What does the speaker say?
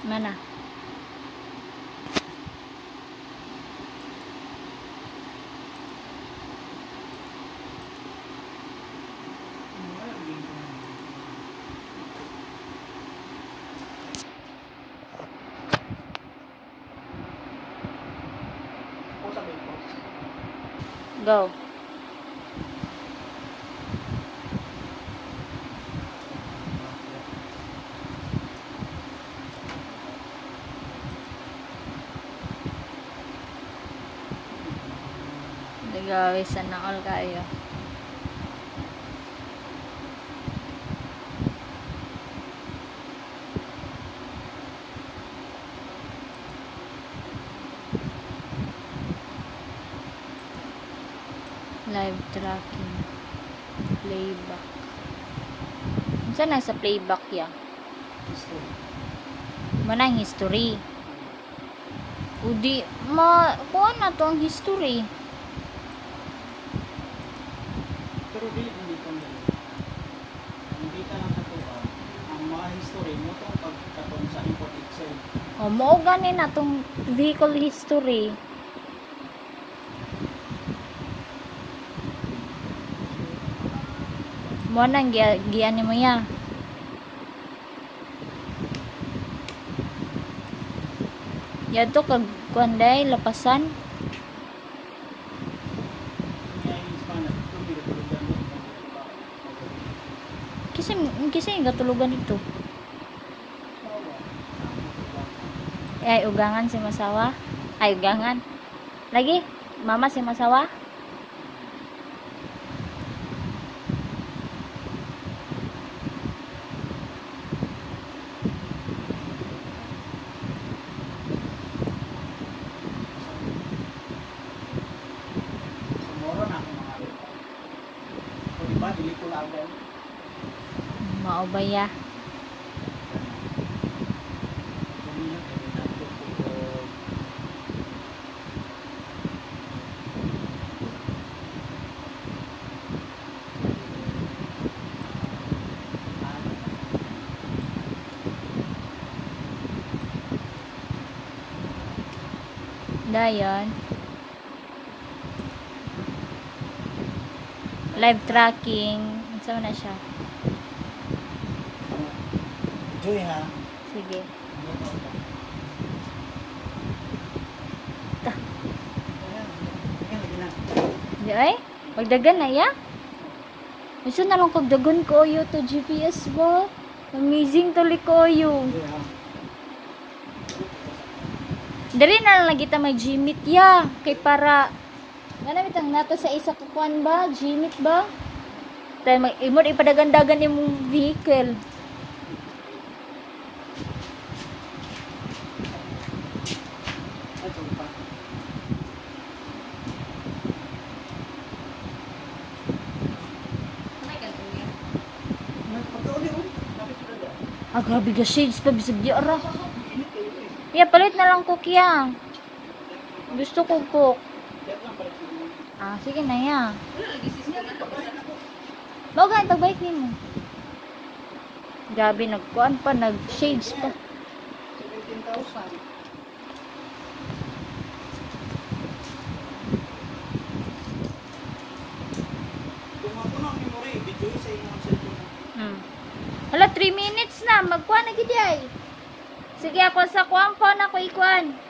Mana? Go. Guys, sana all kayo. Live tracking. Playback. Saan na sa playback ya? History. Mana ang history? Udi, kuha na to ang history. Pero hindi ko nila. Hindi ka lang katuwa. Ang mga history mo itong pagkataon sa import itself. O, mo gani na tong vehicle history. Mo nang giyan mo ya. Yato kag kuanday lapasan. Kisay gatulugan dito. Ay ugangan si masawa. Ay ugangan. Lagi mama si masawa. Maubaya. Dayon. Live tracking. Saan na siya? Joy ha. Sige. Ta. Di ay? Magdagan na ya? Isa na lang kagdagan ko yo to GPS ba? Amazing tuloy ko yo. Dari na lang kita may Gmit ya. Kay para ganamit ang nato sa isa kukuan ba? Gmit ba? Tayo mag-imod ipadagandagan yung vehicle. Ah, grabe ka shades pa bisag di ara. Yeah, palit na lang cook ya. Gusto ko cook. Ah, sige na ya. Baga ang tagbike ni mo. Grabe, nagkuhan pa, nag-shades pa. 17,000. Kung ako na ang memory, video sa inyong cellphone. Hala, 3 minutes na. Magkuhan na gidi ay. Sige, ako sa kuwang phone ako ikuan.